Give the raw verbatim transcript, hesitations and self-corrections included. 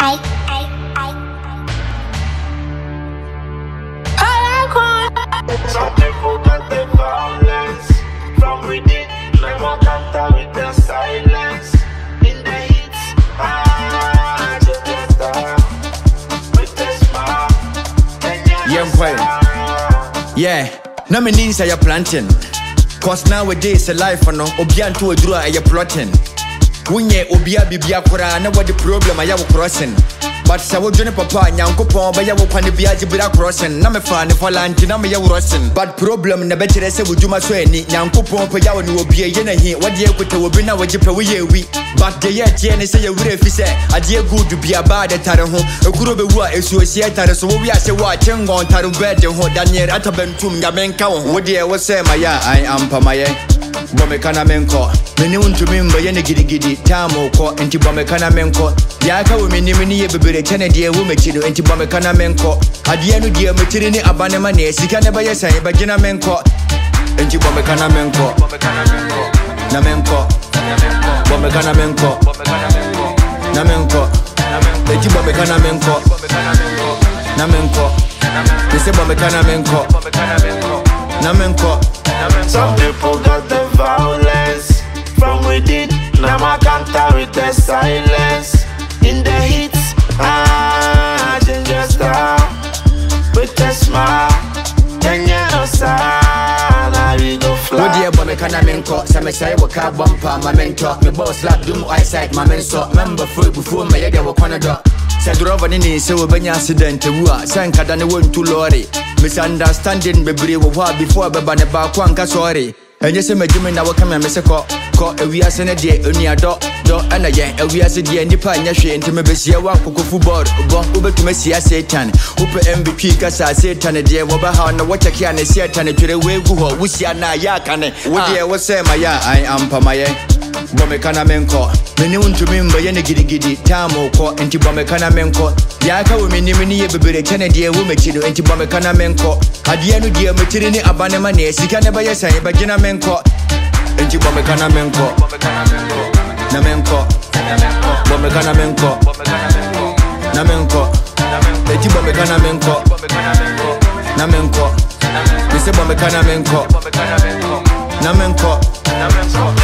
I, I, I. Some people got the violence from within. Never counter with the silence. In the heat, ah, just get star with the smile. Yeah, yeah. Now me need say you're planting. Cause nowadays a life no obian to a draw a plotting. Unye obia bibia kura na what the problem I have crossing. But say we join papa nyanko pon ba ya wo kwane biaji bira crossing. Na me fa ne falanti na me ya crossing. But problem na betere say we juma so ani nyanko pon pa ya wo ni obi ye na hi what ye kuta obi na waje pa we ye wi. But the ye tie ne say ye wure fi say ade good bia ba de tare ho ekuro be wu a esu osie tare so we ase wa chengon tare bed ho Daniel atabentum ya menka wo wo de wo say ma ya I am pa ma ye Bomeka na menko meni untu mimba ye ne gidi gidi tamo ko enti Bomeka na menko ya ka wo meni meni ye bebere chene de wo mechido enti Bomeka na menko ade anu de mechiri ni abane ma ne sika ne ba ye san ba gina menko enti Bomeka na menko na menko Bomeka na menko na menko enti Bomeka na menko na menko ese Bomeka na menko na menko. Some people got the violence from within. Never counter with the silence. In the heat, ah, change your style with a smile. Then you know, now we go fly. What dear Bomeka na menko? Some say we car bumper, my mentor. Me boss lap do my eyesight, my mentor. Member full before me, yeah, we corner door. Said Rover Nini, so we accident. Wua, Sanka than a one to lorry. Misunderstanding be brave before Babana Bakwanka sorry. And yes, my Jimmy now come and miss a call. Call a we are sent a day, only a dog, dog, and a yeah, and we are said, and the pine, yashi, and to me, see a walk for football, go over to Messia Satan, Uber M V P, Cassa Satan, a dear, Wabaha, and what I can say, Satan, to the way who wish ya na yakane. What dear was say, my ya, I am Pamaye. Bomeka na menko meni untu mimba ye ne gidi gidi tamo ko enti Bomeka na menko ya ka wo meni meni ye bebere chene de wo mechido enti Bomeka na menko ade anu de mechiri ni abane ma ne sika ne ba ye san ba gina menko enti Bomeka na menko na menko Bomeka na menko na menko enti Bomeka na menko na menko ese Bomeka na menko na menko